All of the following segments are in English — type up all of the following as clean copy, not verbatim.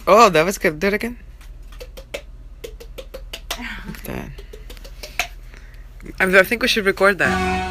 Oh, that was good. Do it again. That. I think we should record that.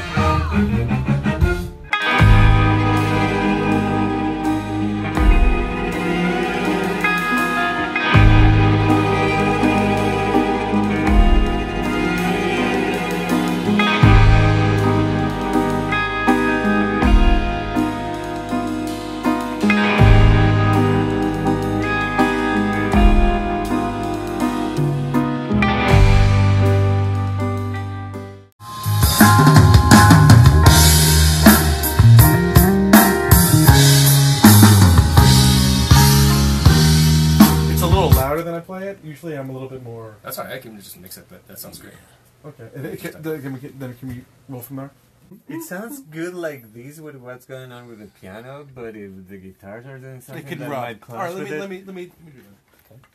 Usually I'm a little bit more... That's alright, I can just mix it, but that sounds great. Okay, then can we roll from there? It sounds good like this with what's going on with the piano, but if the guitars are doing something it can that might clash. Alright, with let me do that. Okay.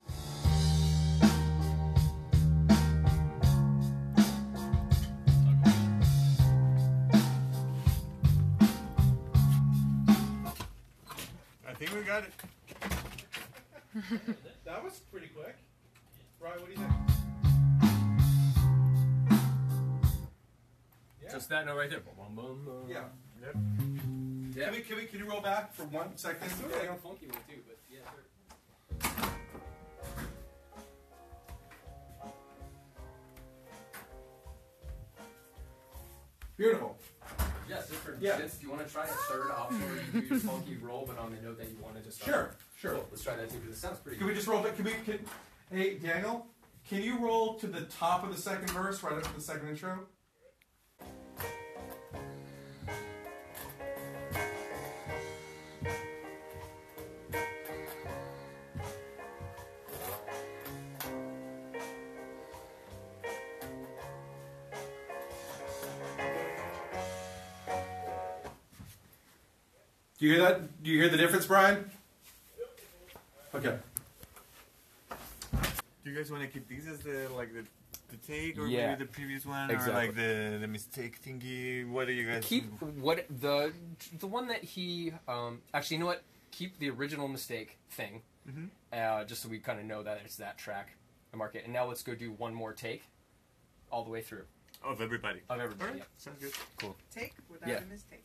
I think we got it. That was pretty quick. Ryan, what do you think? Yeah. Just that note right there. Yeah. Yep. Yeah. Can you roll back for 1 second? It's sort of like a funky one too, but yeah, sure. Beautiful. Yes, just for instance, do you want to try a third option where you do your funky roll, but on the note that you want to just start? Sure. Cool. Let's try that too, because it sounds pretty Can we just roll back? Hey, Daniel, can you roll to the top of the second verse, right after the second intro? Do you hear that? Do you hear the difference, Brian? Okay. Do you guys want to keep these as the take, or Yeah. maybe the previous one, Exactly. or like the mistake thingy? What do you guys keep what the one that he actually, you know what? Keep the original mistake thing, just so we kind of know that it's that track. I mark it, and now let's go do one more take, all the way through. Of everybody. Of everybody. Alright, Yeah. sounds good. Cool. Take without a mistake.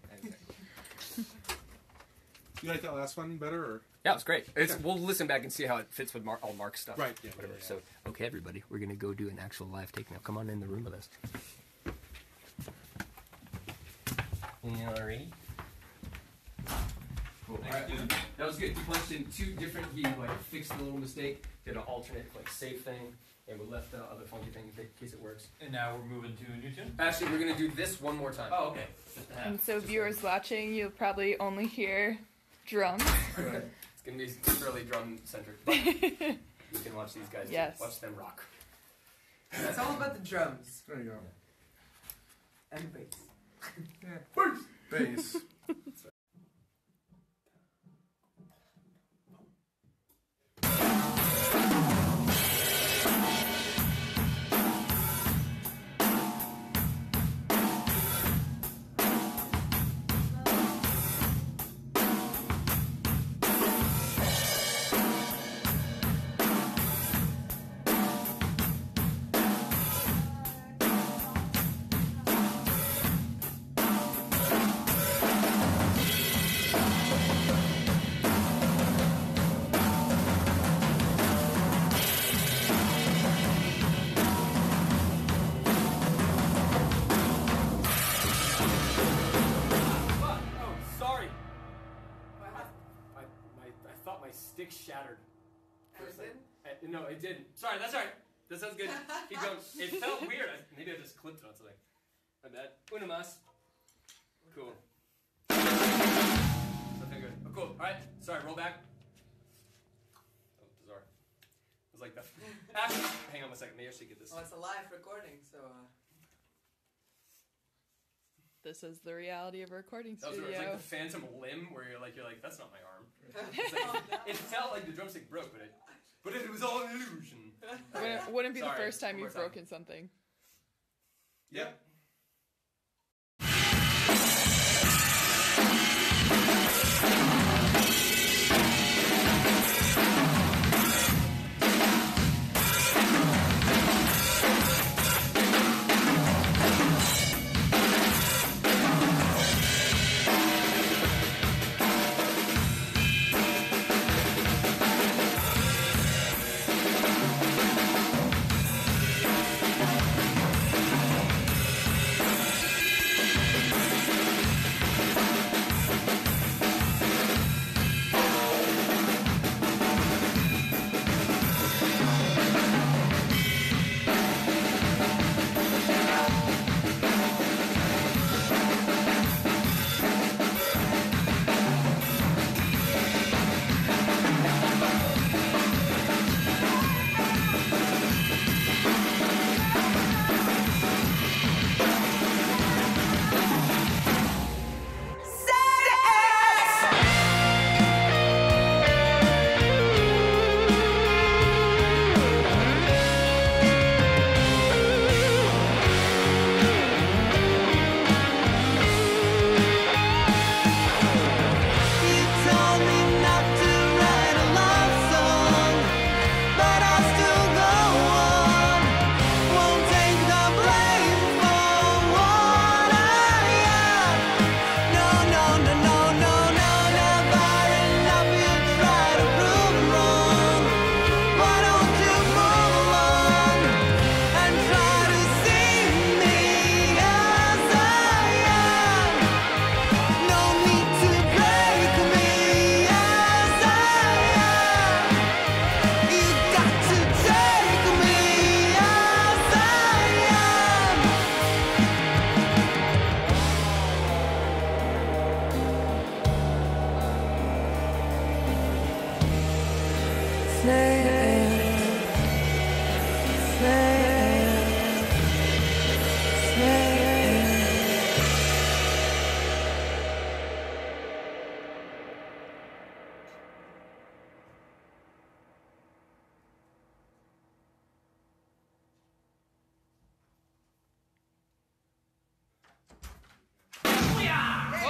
You like that last one better, or? Yeah, it was great. We'll listen back and see how it fits with all Mark's stuff. Right. Yeah. Whatever. So, okay, everybody, we're gonna go do an actual live take now. Come on in the room with us. Alrighty. Cool. All right, dude. That was good. He punched in two different. He fixed a little mistake, did an alternate safe thing, and we left the other funky thing in case it works. And now we're moving to a new tune? Actually, we're gonna do this one more time. Oh, okay. And so viewers watching, you'll probably only hear drums. It's gonna be fairly drum centric. You can watch these guys. Yes. Watch them rock. It's all about the drums. There you go. And bass. Bass. Stick shattered. It No, it didn't. Sorry, that's alright. That sounds good. Keep going. It felt weird. Maybe I just clipped it on something. My bad. Una mas. Cool. Something good. Oh, cool. Alright. Sorry, roll back. Oh, bizarre. It was like that. Actually, hang on a second. Maybe I should get this. Well, it's a live recording, so... This is the reality of a recording studio. It was like the phantom limb where you're like, that's not my arm. It felt like the drumstick broke, but it was all an illusion. Wouldn't be Sorry, the first time one more you've time. broken something. Yep.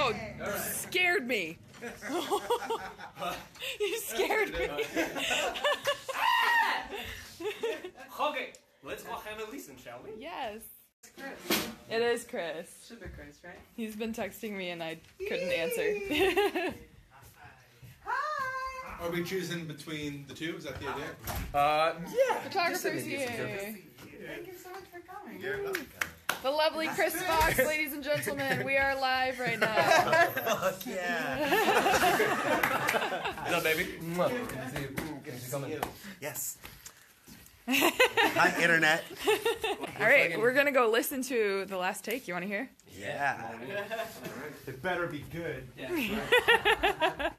Oh, scared me. You scared me. Okay, let's go have a listen, shall we? Yes. Chris. It is Chris. Should be Chris, right? He's been texting me and I couldn't answer. Hi! Are we choosing between the two? Is that the idea? Yeah. Photographer's here. Thank you so much for coming. The lovely Chris Fox, ladies and gentlemen. We are live right now. Fuck yeah! What's up, baby? Good to see you. Good to see you coming. Yes. Hi, internet. All right, we're gonna go listen to the last take. You want to hear? Yeah. It better be good. Yeah.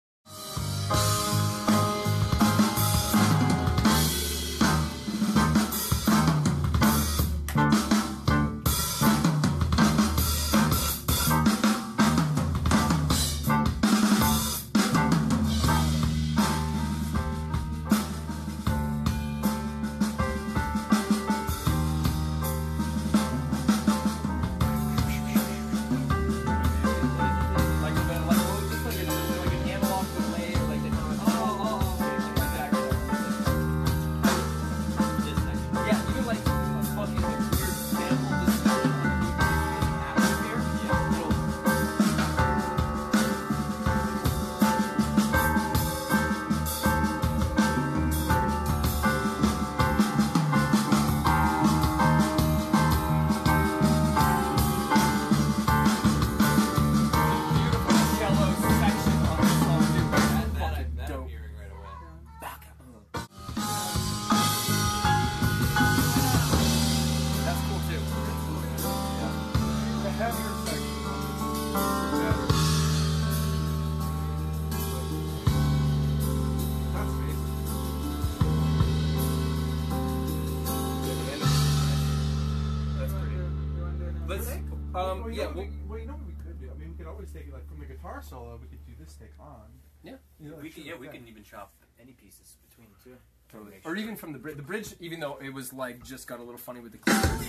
Yeah, well, you know what we could do? I mean, we could always take it like from the guitar solo. We could do this take on. Yeah. You know, like, We can even chop any pieces between the two. Totally. Or even from the bridge. The bridge, even though it was like just got a little funny with the clippers.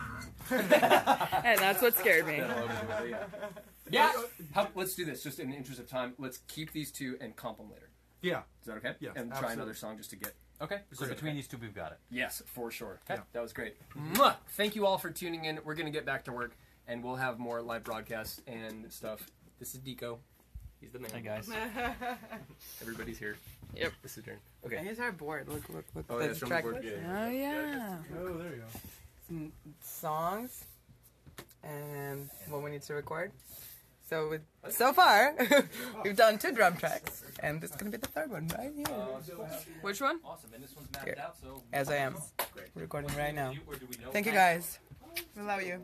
And that's what scared me. Yeah. Let's do this, just in the interest of time. Let's keep these two and comp them later. Yeah. Is that okay? Yeah, And try absolutely. another song just to get. Okay. So between these two, we've got it. Yes, for sure. Yeah. That was great. Mwah! Thank you all for tuning in. We're going to get back to work, and we'll have more live broadcasts and stuff. This is Diko. He's the man. Hey guys. Everybody's here. Yep. This is turn. And Okay. here's our board. Look. Oh, the yeah, show me track the board. list. Oh yeah. Oh, there you go. Some songs and what we need to record. So so far, we've done 2 drum tracks, and this is gonna be the 3rd one right here. Which one? Awesome, and this one's mapped Here. out, so... As I am Great. recording right now. Or do we know? Thank you guys. We love you.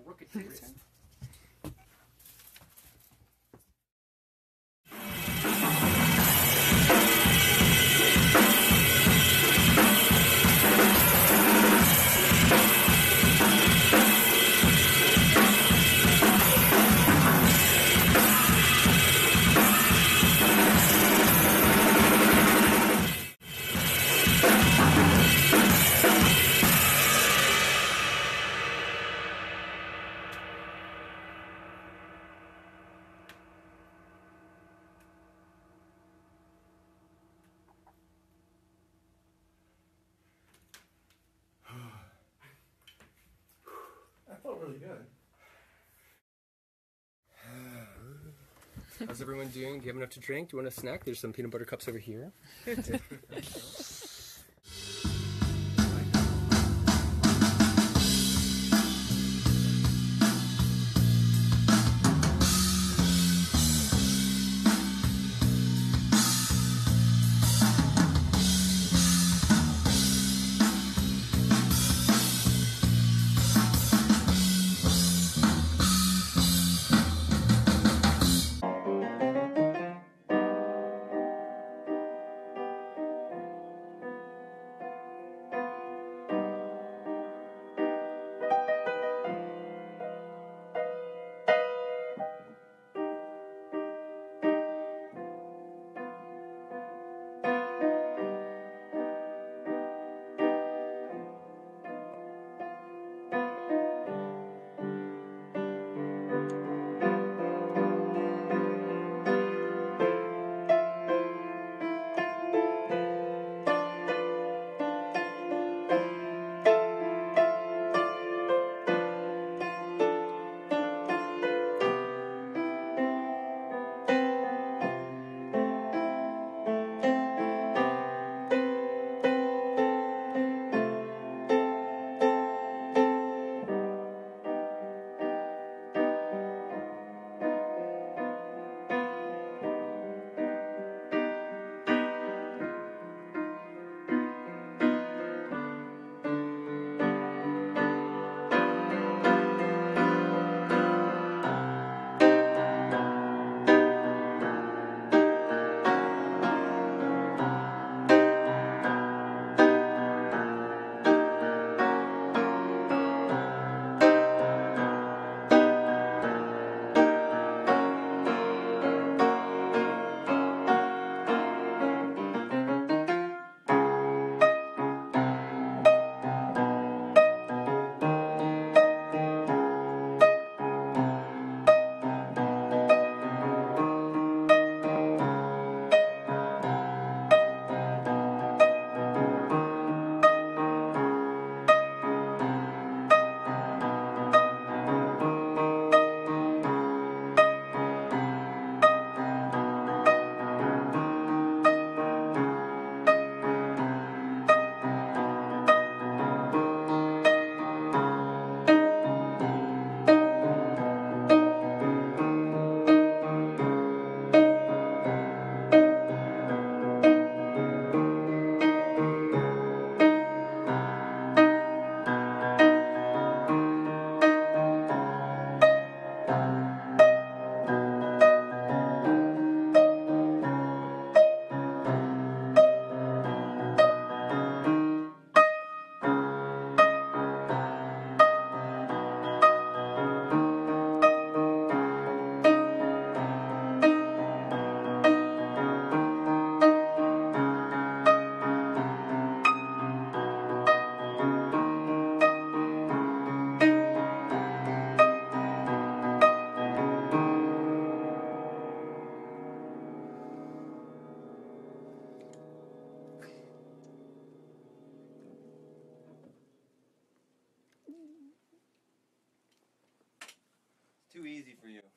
That felt really good. How's everyone doing? Do you have enough to drink? Do you want a snack? There's some peanut butter cups over here.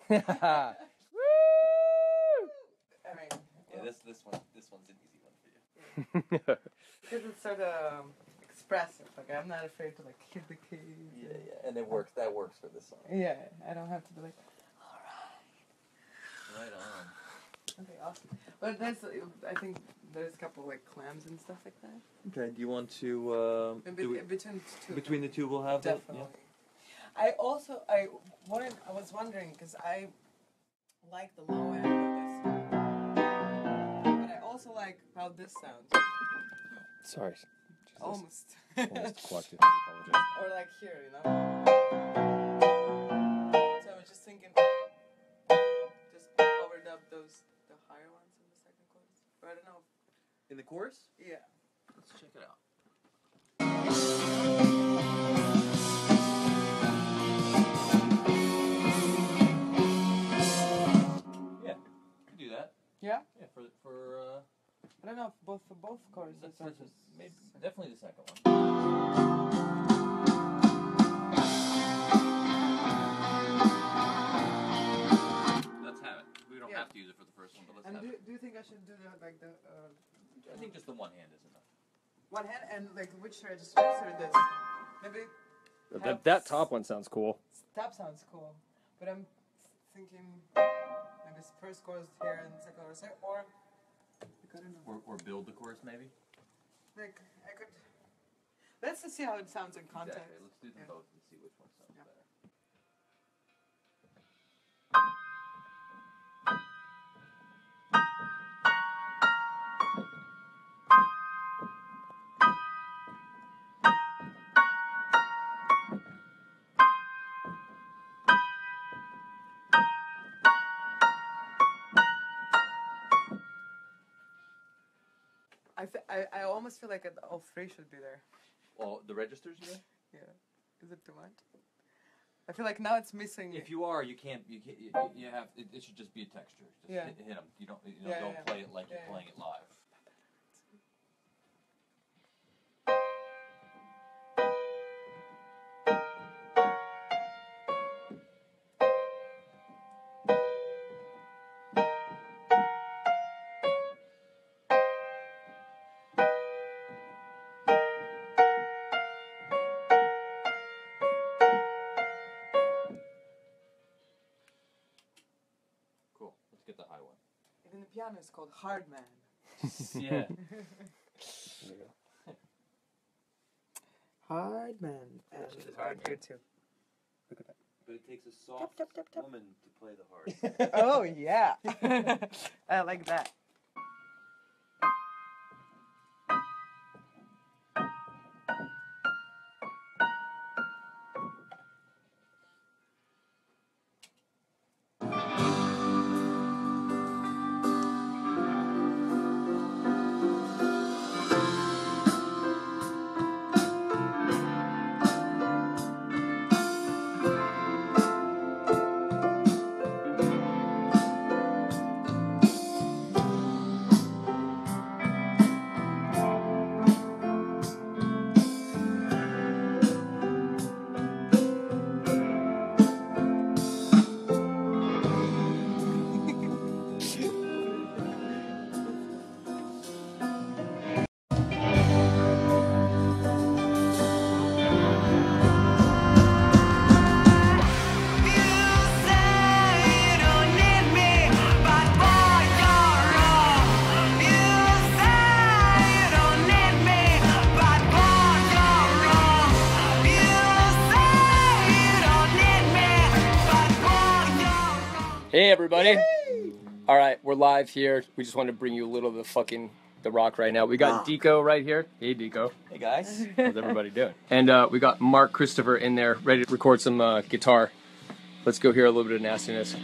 Yeah, this one's an easy one for you. Because it's sort of expressive. Like I'm not afraid to like hit the keys. Yeah, and it works. That works for this song. Yeah, I don't have to be like, Right on. okay, awesome. But there's, I think there's a couple like clams and stuff like that. Okay, do you want to Between two. between the two we'll have that? Definitely. I was wondering because I like the low end of this, but I also like how this sounds. Sorry. Almost. Almost clucked it. I apologize. Or like here, you know. So I was just thinking, just overdub the higher ones in the second chorus. But I don't know. In the chorus? Yeah. Let's check it out. Yeah, could do that. Yeah. Yeah, for I don't know if for both choruses. maybe definitely the second one. Let's have it. We don't have to use it for the first one, but let's And have it. do you think I should do the like the I think just the one hand is enough. one hand and like which registers or this? Maybe. That top one sounds cool. Top sounds cool, but I'm thinking maybe first chorus here and second chorus here, or I don't know. Or build the chorus maybe. Like I could. Let's just see how it sounds in context. Exactly. Let's do them Yeah. both and see which one sounds better. I almost feel like all three should be there. Well, the registers, you mean? Yeah. Is it too much? I feel like now it's missing. If you are, you can't. You have. It should just be a texture. Just Yeah. hit them. You don't. Yeah, don't yeah. play it like Yeah, you're playing it live. Cool. Let's get the high one. Even the piano is called Hard Man. Yeah. Hard Man. And hard here too. Look at that. But it takes a soft tap, tap, tap. woman to play the hard. Oh yeah. I like that. Hey everybody! All right, we're live here. We just wanted to bring you a little of the rock right now. We got Diko right here. Hey Diko. Hey guys. How's everybody doing? And we got Mark Christopher in there, ready to record some guitar. Let's go hear a little bit of nastiness.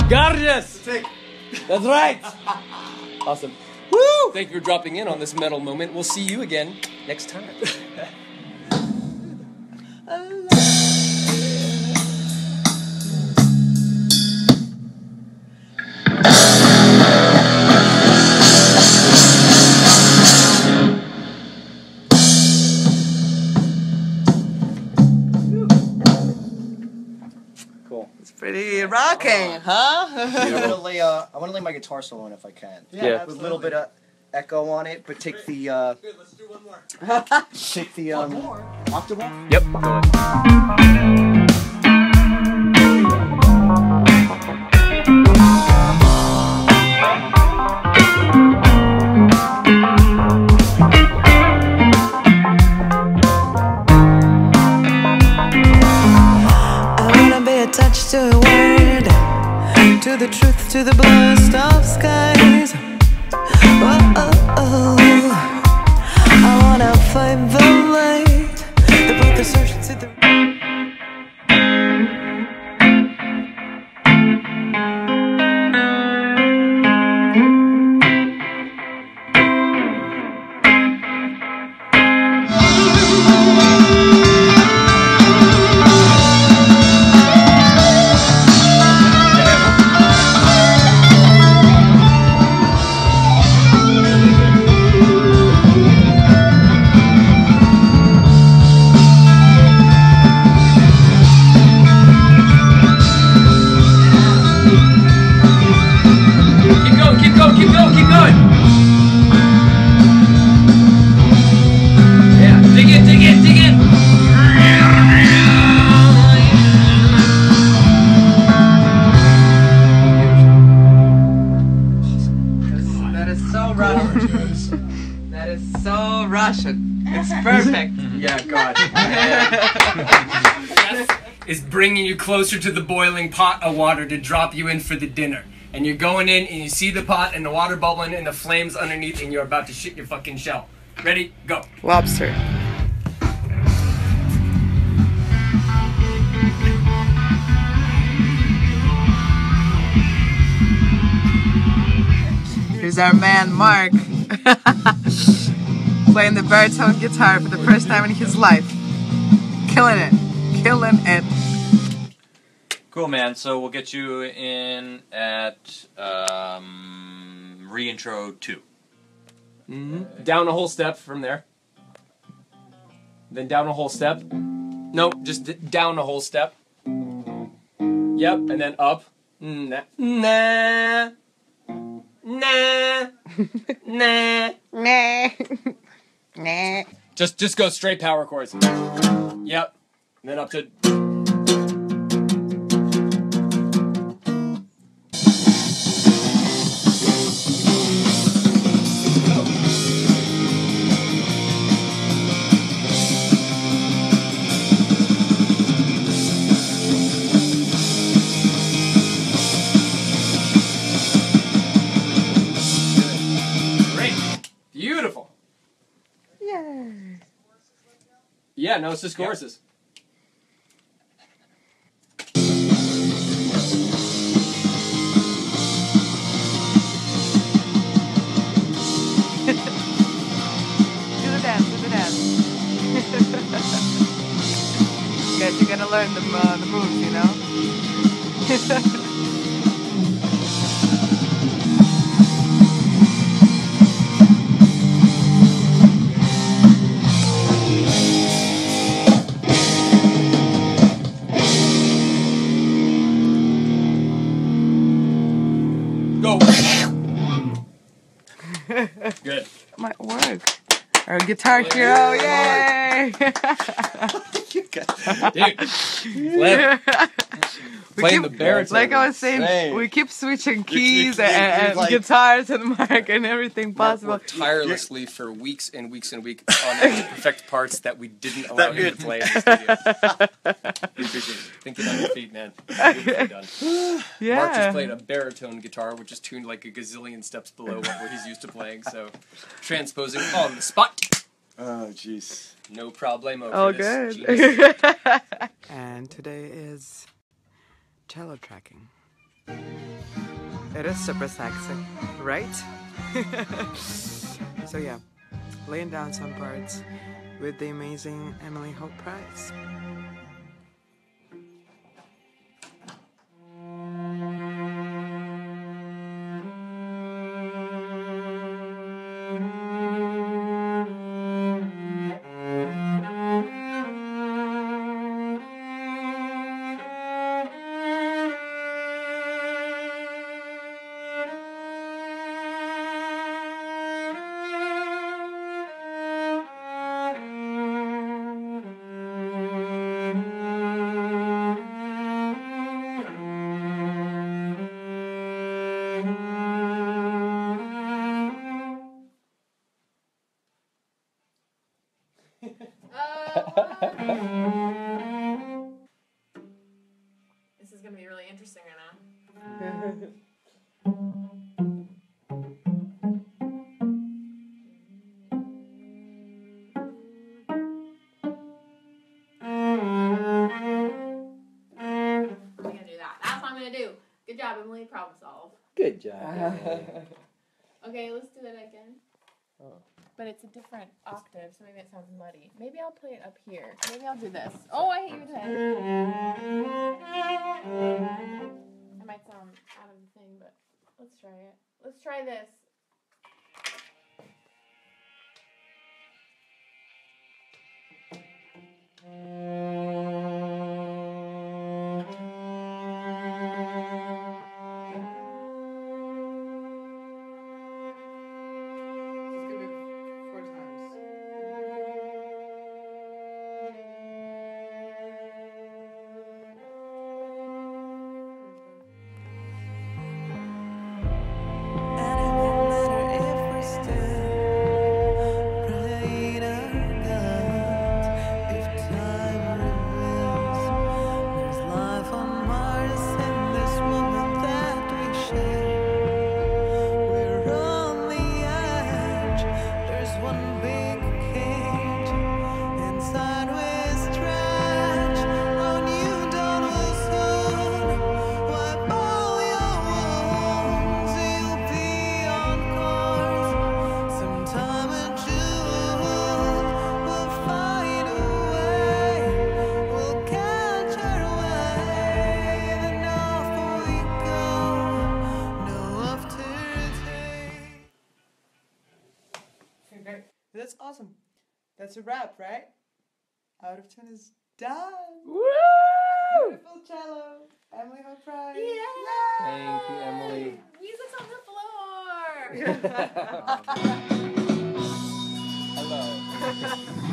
Gorgeous! That's right! Awesome. Woo! Thank you for dropping in on this metal moment. We'll see you again next time. Cool. It's pretty rocking, huh? I want to lay my guitar solo in if I can. Yeah. With a little bit of echo on it, but take the Good, let's do one more. take the octave off. Yep. Go ahead. I wanna be attached to a word, to the truth, to the bluest of skies. Oh, oh, oh. I wanna find the light that brought the search to the. Keep going. Yeah, dig in. That is so Russian. That is so Russian. It's perfect. Yeah, God. Is bringing you closer to the boiling pot of water to drop you in for the dinner. And you're going in and you see the pot and the water bubbling and the flames underneath and you're about to shit your fucking shell. Ready? Go. Lobster. Here's our man Mark playing the baritone guitar for the first time in his life. Killing it. Cool, man. So we'll get you in at re-intro 2. Mm-hmm. Down a whole step from there. Then down a whole step. Nope, just down a whole step. Yep, and then up. Nah. Just go straight power chords. Yep. And then up to. Beautiful. Yay. Yeah, no, it's just choruses. Do the dance. Guys, you're gonna learn the moves, you know? Go. Good. Might work. Our guitar hero, yay! Dude, playing the baritone. Like I was saying, we keep switching keys and like, guitars and Mark and everything possible. Worked tirelessly for weeks and weeks and weeks on to perfect parts that we didn't allow him to play in the studio. We appreciate it. Thinking on your feet, man. Beautifully done. Yeah. Mark just played a baritone guitar, which is tuned like a gazillion steps below what he's used to playing, so transposing on the spot. Oh, jeez. No problemo. Oh, this. good. And today is cello tracking. It is super sexy, right? So yeah, laying down some parts with the amazing Emily Hope Price. This is gonna be really interesting right now. I'm gonna do that. That's what I'm gonna do. Good job, Emily. Problem solve. Good job. Okay, let's do that again. But it's a different octave, so maybe it sounds muddy. Maybe I'll play it up here. Maybe I'll do this. Oh, I hate your head. I might sound out of the thing, but let's try it. Let's try this. That's awesome. That's a wrap, right? Out of 10 is done. Woo! Beautiful cello. Emily Hope Prize. Yeah! Thank you, Emily. Music's on the floor! Hello.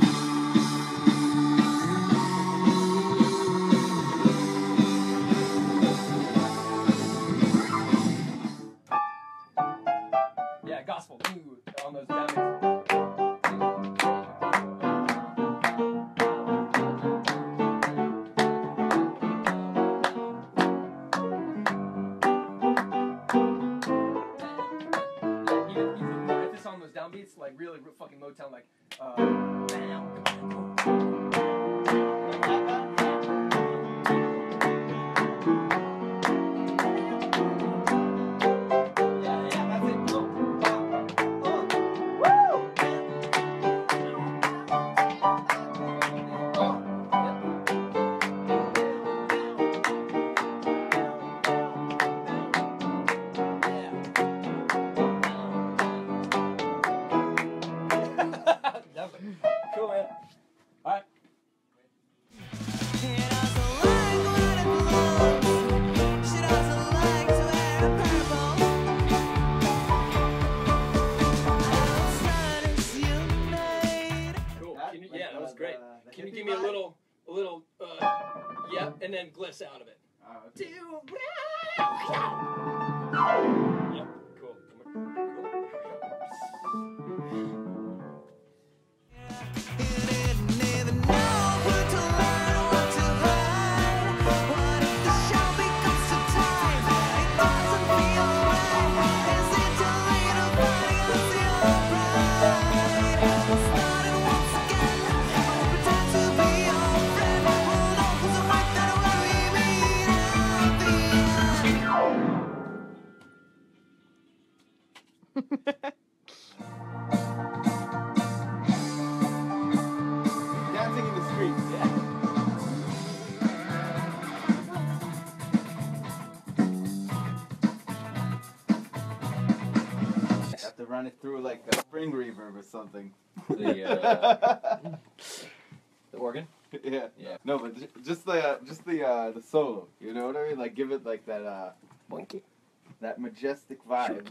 Yeah, gospel. Ooh, on those down. Downbeats, like really fucking Motown, like cool, man. All right. Cool. Yeah, that was great. Can you give me a little, yep, and then gliss out of it? Yep, cool. Dancing in the streets. Yeah. Have to run it through like a spring reverb or something. The organ. Yeah. Yeah. No, but just the solo. You know what I mean? Like give it like that Boinky. that majestic vibe.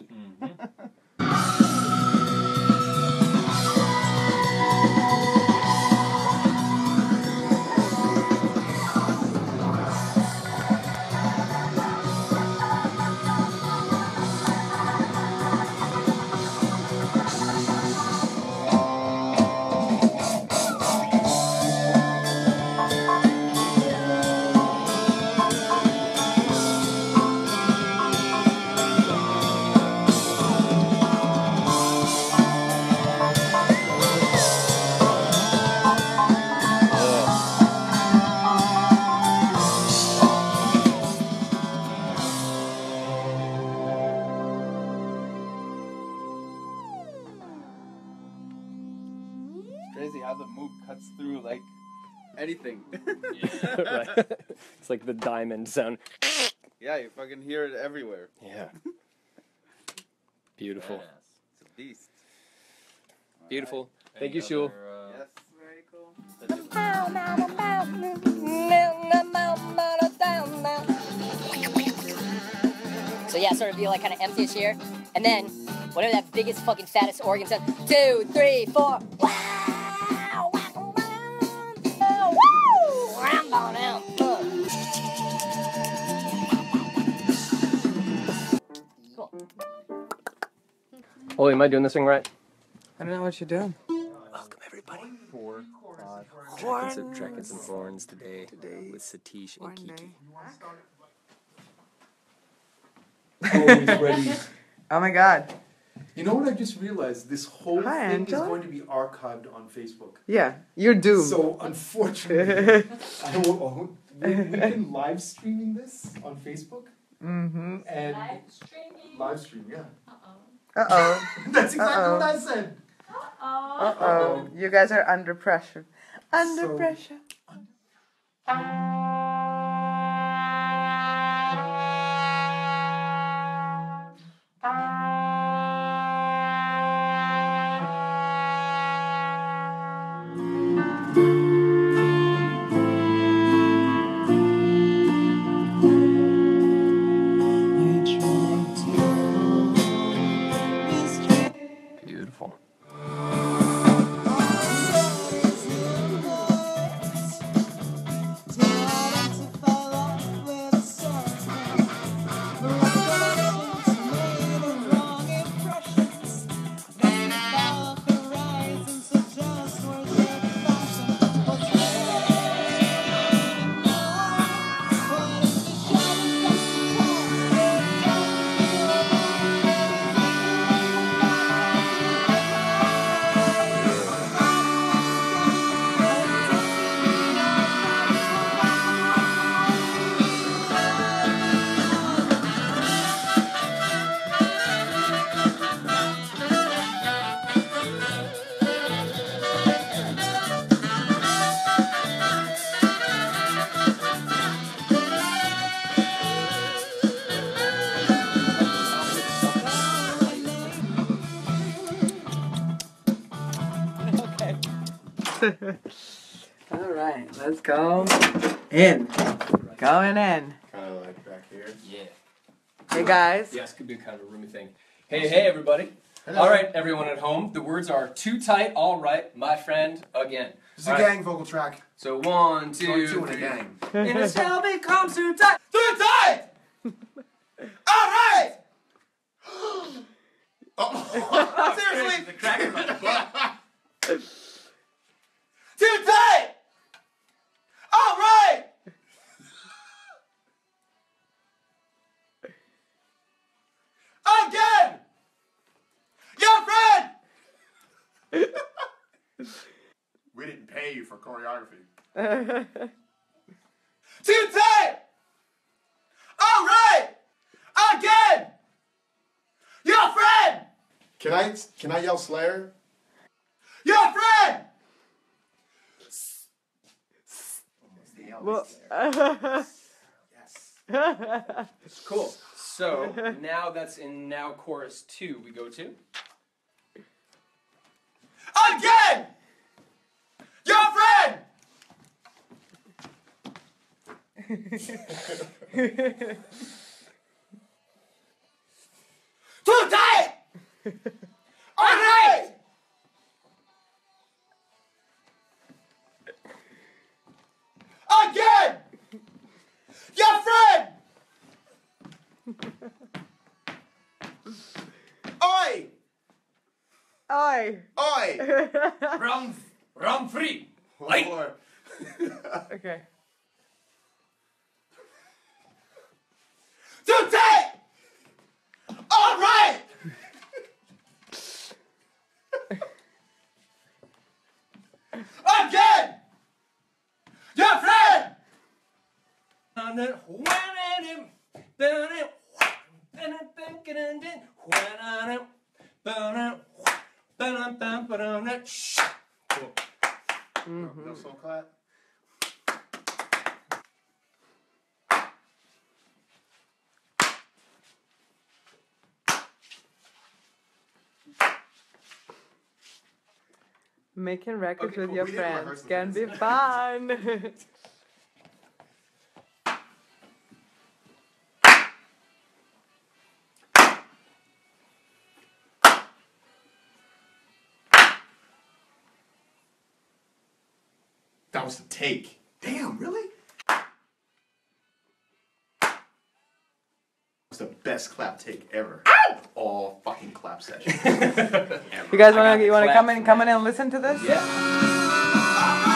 Crazy how the Moog cuts through like anything. Right. It's like the diamond sound. Yeah, you fucking hear it everywhere. Yeah. Beautiful. Yes. It's a beast. Beautiful. Right. Thank you, Shaul. Yes. Very cool. So yeah, sort of be like kind of empty-ish here, and then whatever that biggest fucking fattest organ sound. 2, 3, 4. Wow! Wow! Wow! Woo! I'm going out. Cool. Ollie, am I doing this thing right? I don't know what you're doing. Welcome everybody. Tracking some horns today with Satish and Kiki. Always ready. Oh my god. You know what I just realized? This whole Hi, thing Anton. is going to be archived on Facebook. Yeah, you're doomed. So unfortunately, we can live streaming this on Facebook. Mm-hmm. And live stream, yeah. Uh-oh. That's exactly what I said. Uh-oh. You guys are under pressure. Under So- pressure. Beautiful. All right, let's go in. Going in. Kind of like back here. Yeah. Hey guys. Yes, could be kind of a roomy thing. Hey, everybody. All right, everyone at home. The words are too tight, all right, my friend, again. It's a gang vocal track. So 1, 2, Going two in a 3. gang. And it shall become too tight. Too tight! Alright! Seriously? The cracker on the butt. Too tight! Alright! Again! Your friend! We didn't pay you for choreography. Too tight! Alright! Again! Your friend! Can I yell Slayer? Your friend! Well, Yes. Cool. So now that's in now chorus 2 we go to. Again! Your friend! Too tight! Alright! Again! Your friend! Oi! Oi! Oi! Run free! One more. Okay. Too tight! Alright! Again! Your friend! No soul clap. Making records Okay, with cool. your We didn't friends rehearse can this. be fun. That was the take. Damn, really? Was the best clap take ever. All fucking clap sessions. You guys wanna come in and listen to this? Yeah.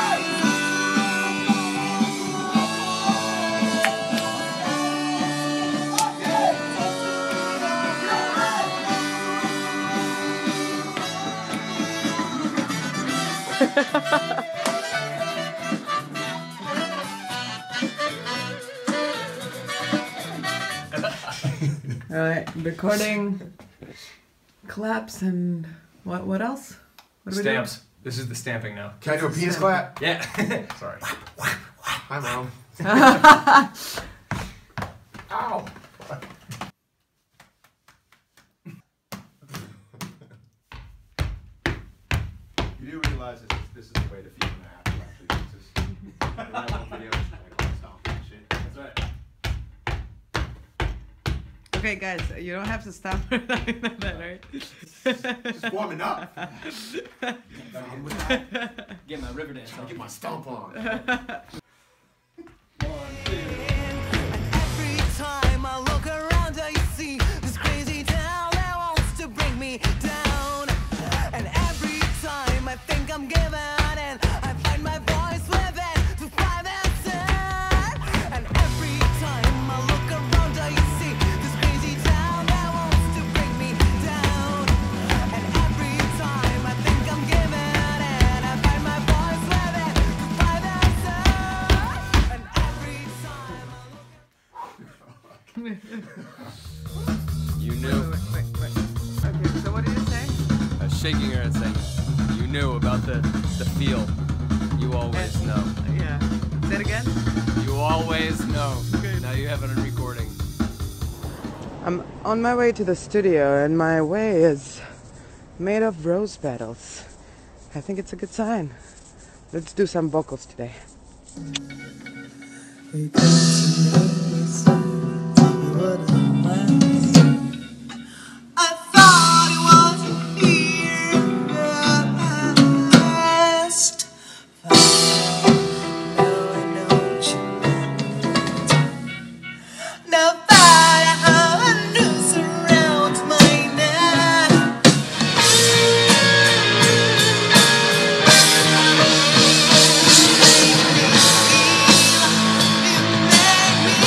All right, recording claps and what else? What do we do? Stamps. This is the stamping now. Can I do a penis clap? Yeah. Sorry. Hi, Mom. Ow. You do realize this is the way to feel an app actually does this. In that one video, it's like all stomp and shit. That's right. Okay, guys, you don't have to stop for that, right? Just warming up. Get my river dance on. Get my stomp on. Every time I look around, I see this crazy town that wants to bring me down. And every time I think I'm giving in, I find my voice within to find answer. And every time I look around, I see this crazy town that wants to bring me down. And every time I think I'm giving in, I find my voice within to find answer. And every time I look. You knew. Wait. Okay, so what did you say? I was shaking her and saying, you knew about the feel. You always know. Yeah. Say it again. You always know. Good. Now you have it on recording. I'm on my way to the studio, and my way is made of rose petals. I think it's a good sign. Let's do some vocals today. I thought it was here last. Now I know what you meant. Now that I have a noose around my neck. You made me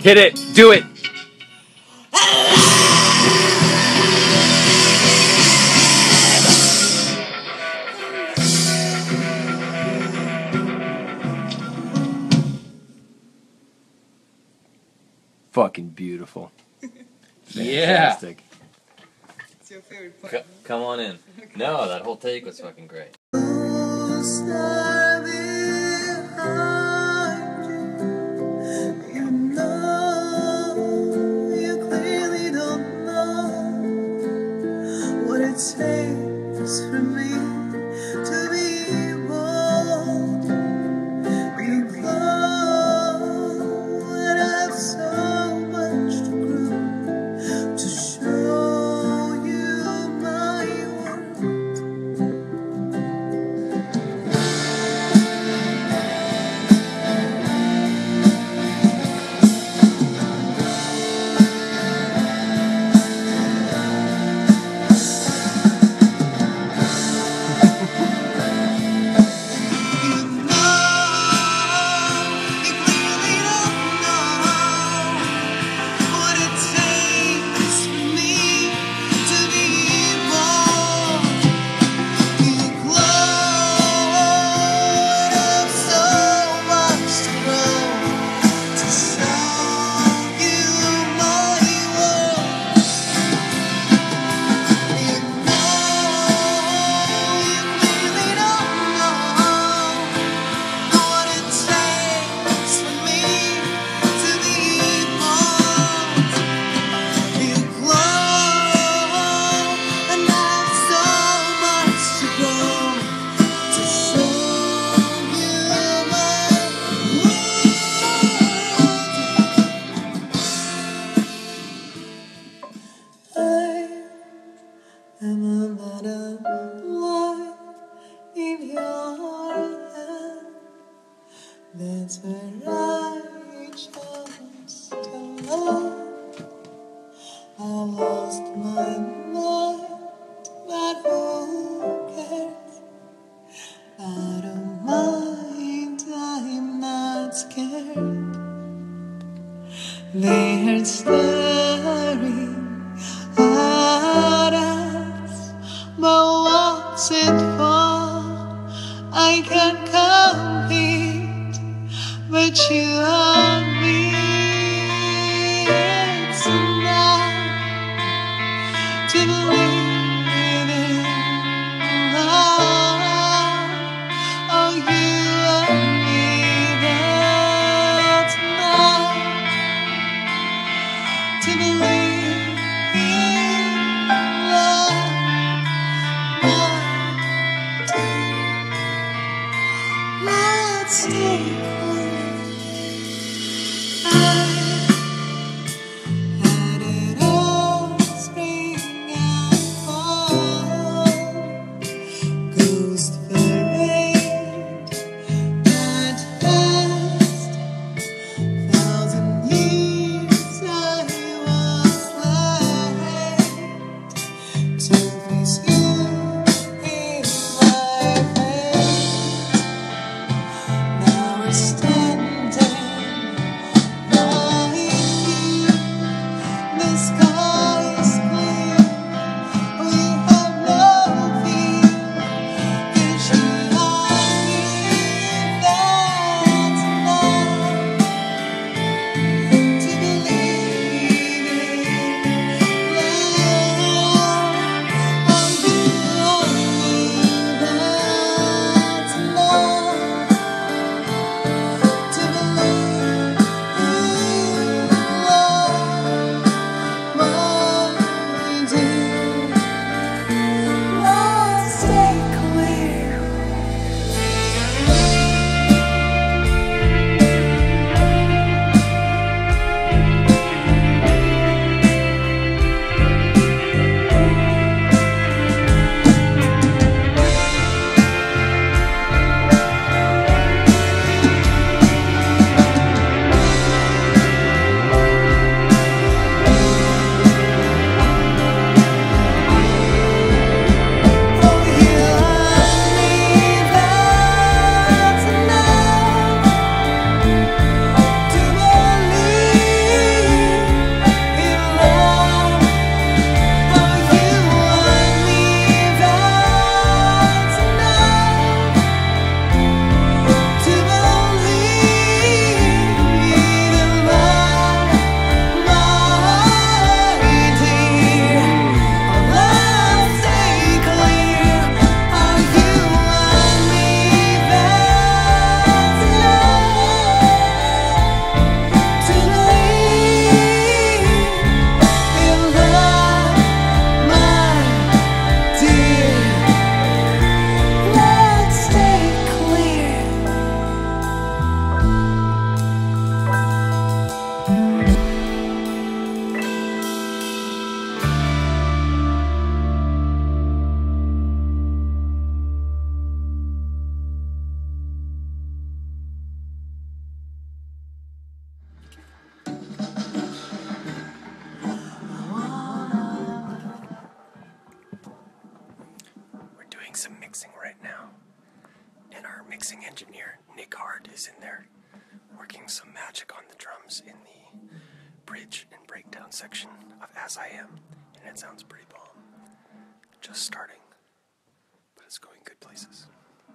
Hit it. Do it. Fucking beautiful. Fantastic. It's your favorite part. Come on in. No, that whole take was fucking great. You know, you clearly don't know what it takes for me to be bold. You grow, and I've so much to grow to show you my world. That's where I chose to love. I lost my mind, but who cares? I don't mind, I'm not scared. They heard staring at us, but what's it for? I can't compete, but you and me, it's enough to believe in love. Oh, you and me, that's enough to believe in love. Let's stay. mixing engineer Nick Hart is in there working some magic on the drums in the bridge and breakdown section of As I Am, and it sounds pretty bomb. Just starting, but it's going good places.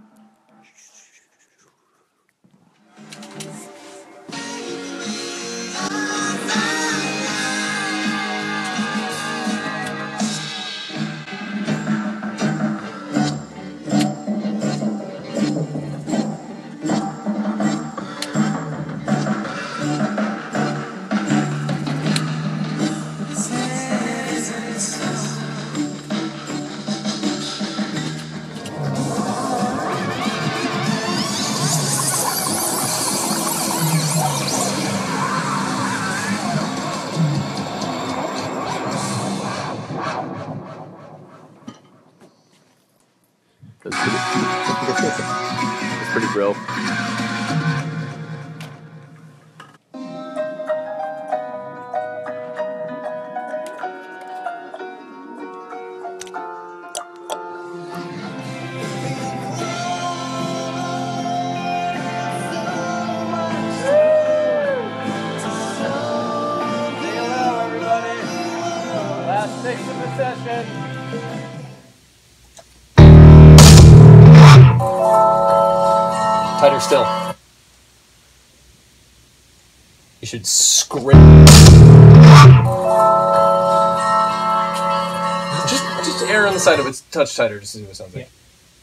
It's pretty bro. Last six of the session. Tighter still. You should scrape. Just err on the side of its touch tighter to see what it sounds like.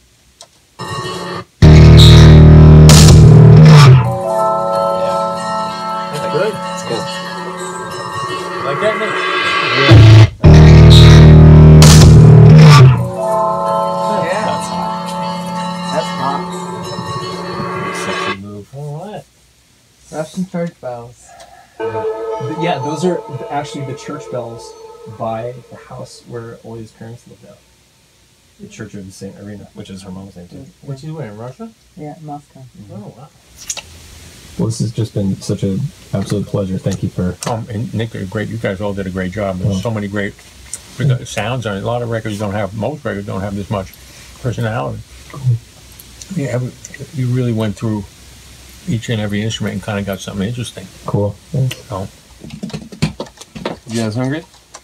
Yeah. That's good. It's cool. Like that, Nick? Yeah. That's some church bells. Yeah, those are actually the church bells by the house where Olya's parents lived at. The Church of St. Irina, which is her mom's name too. Which is where, in Russia? Yeah, Moscow. Oh, wow. Well, this has just been such an absolute pleasure. Thank you for... and Nick did great. You guys all did a great job. There's so many great sounds on it. A lot of records don't have, most records don't have this much personality. Yeah, you really went through each and every instrument and kind of got something interesting. Cool. So. You guys hungry?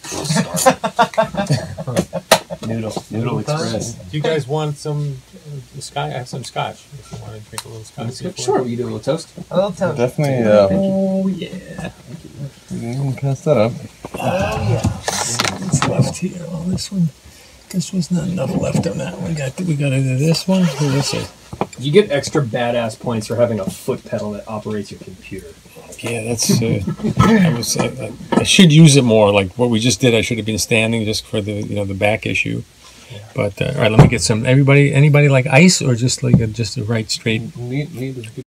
Noodle Express. Do you guys want some I have some scotch. If you want to drink a little scotch. Sure, you do a little toast. A little toast. Definitely. Oh yeah. You can pass that up. Oh yeah. What's left here? Oh, this one. This was not enough left on that one. We got either this one or this one. You get extra badass points for having a foot pedal that operates your computer. Yeah, that's. I should use it more. Like what we just did, I should have been standing just for the the back issue. Yeah. But all right, let me get some. Anybody like ice or just like just a right straight? Need